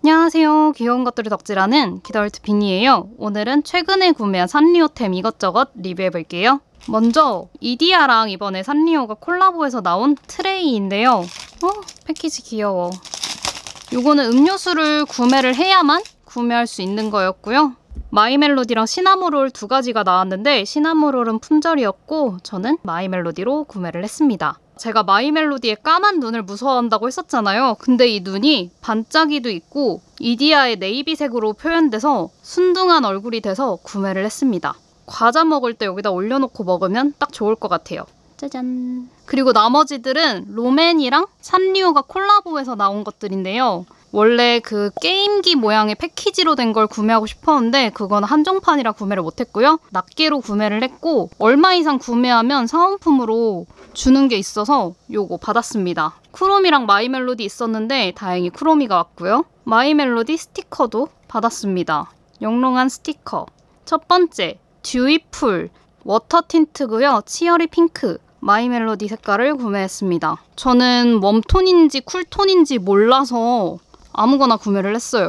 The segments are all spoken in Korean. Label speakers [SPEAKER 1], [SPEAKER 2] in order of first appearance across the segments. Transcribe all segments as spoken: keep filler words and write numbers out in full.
[SPEAKER 1] 안녕하세요. 귀여운 것들을 덕질하는 기더얼트 빈이에요. 오늘은 최근에 구매한 산리오템 이것저것 리뷰해볼게요. 먼저 이디야랑 이번에 산리오가 콜라보해서 나온 트레이인데요. 어, 패키지 귀여워. 요거는 음료수를 구매를 해야만 구매할 수 있는 거였고요. 마이멜로디랑 시나모롤 두 가지가 나왔는데 시나모롤은 품절이었고 저는 마이멜로디로 구매를 했습니다. 제가 마이멜로디의 까만 눈을 무서워한다고 했었잖아요. 근데 이 눈이 반짝이도 있고 이디야의 네이비색으로 표현돼서 순둥한 얼굴이 돼서 구매를 했습니다. 과자 먹을 때 여기다 올려놓고 먹으면 딱 좋을 것 같아요. 짜잔. 그리고 나머지들은 롬앤이랑 산리오가 콜라보해서 나온 것들인데요. 원래 그 게임기 모양의 패키지로 된 걸 구매하고 싶었는데 그건 한정판이라 구매를 못했고요. 낱개로 구매를 했고 얼마 이상 구매하면 사은품으로 주는 게 있어서 요거 받았습니다. 쿠로미랑 마이멜로디 있었는데 다행히 쿠로미가 왔고요. 마이멜로디 스티커도 받았습니다. 영롱한 스티커. 첫 번째, 듀이풀 워터 틴트고요. 치어리 핑크. 마이멜로디 색깔을 구매했습니다. 저는 웜톤인지 쿨톤인지 몰라서 아무거나 구매를 했어요.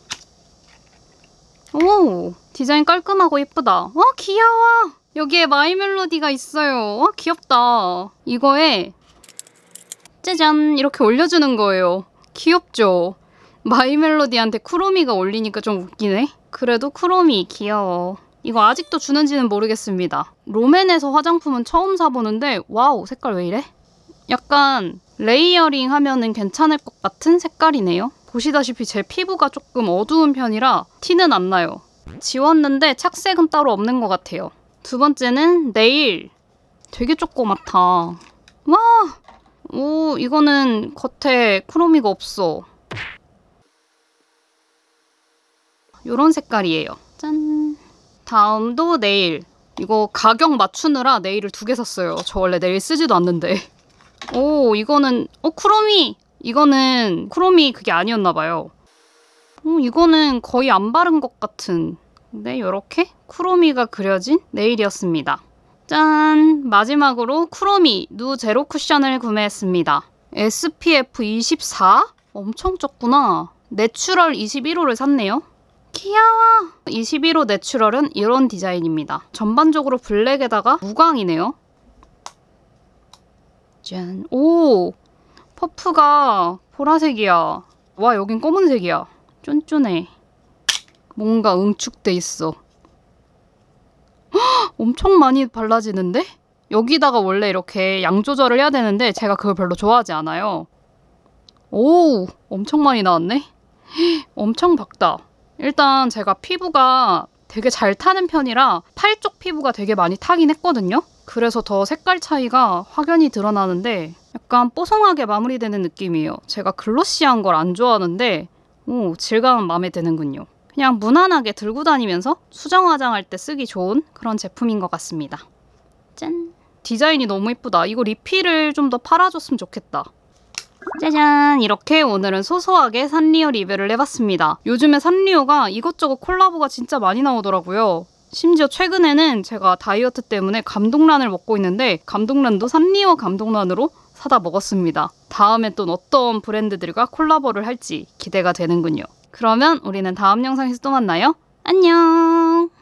[SPEAKER 1] 오, 디자인 깔끔하고 예쁘다. 와, 귀여워. 여기에 마이멜로디가 있어요. 와, 귀엽다. 이거에 짜잔 이렇게 올려주는 거예요. 귀엽죠? 마이멜로디한테 쿠로미가 올리니까 좀 웃기네. 그래도 쿠로미 귀여워. 이거 아직도 주는지는 모르겠습니다. 롬앤에서 화장품은 처음 사보는데 와우, 색깔 왜 이래? 약간 레이어링 하면은 괜찮을 것 같은 색깔이네요. 보시다시피 제 피부가 조금 어두운 편이라 티는 안 나요. 지웠는데 착색은 따로 없는 것 같아요. 두 번째는 네일. 되게 조그맣다. 와! 오, 이거는 겉에 크로미가 없어. 요런 색깔이에요. 짠! 다음도 네일. 이거 가격 맞추느라 네일을 두 개 샀어요. 저 원래 네일 쓰지도 않는데. 오, 이거는 어, 크로미! 이거는 크로미 그게 아니었나 봐요. 어, 이거는 거의 안 바른 것 같은. 근데 이렇게 크로미가 그려진 네일이었습니다. 짠! 마지막으로 크로미 누 제로 쿠션을 구매했습니다. 에스피에프 이십사? 엄청 적구나. 내추럴 이십일 호를 샀네요. 귀여워! 이십일 호 내추럴은 이런 디자인입니다. 전반적으로 블랙에다가 무광이네요. 짠! 오! 퍼프가 보라색이야. 와, 여긴 검은색이야. 쫀쫀해. 뭔가 응축돼 있어. 헉, 엄청 많이 발라지는데? 여기다가 원래 이렇게 양 조절을 해야 되는데 제가 그걸 별로 좋아하지 않아요. 오! 엄청 많이 나왔네? 헉, 엄청 밝다. 일단 제가 피부가 되게 잘 타는 편이라 팔 쪽 피부가 되게 많이 타긴 했거든요. 그래서 더 색깔 차이가 확연히 드러나는데 약간 뽀송하게 마무리되는 느낌이에요. 제가 글로시한 걸 안 좋아하는데 오, 질감은 마음에 드는군요. 그냥 무난하게 들고 다니면서 수정 화장할 때 쓰기 좋은 그런 제품인 것 같습니다. 짠! 디자인이 너무 예쁘다. 이거 리필을 좀 더 팔아줬으면 좋겠다. 짜잔! 이렇게 오늘은 소소하게 산리오 리뷰를 해봤습니다. 요즘에 산리오가 이것저것 콜라보가 진짜 많이 나오더라고요. 심지어 최근에는 제가 다이어트 때문에 감동란을 먹고 있는데 감동란도 산리오 감동란으로 사다 먹었습니다. 다음에 또 어떤 브랜드들과 콜라보를 할지 기대가 되는군요. 그러면 우리는 다음 영상에서 또 만나요. 안녕!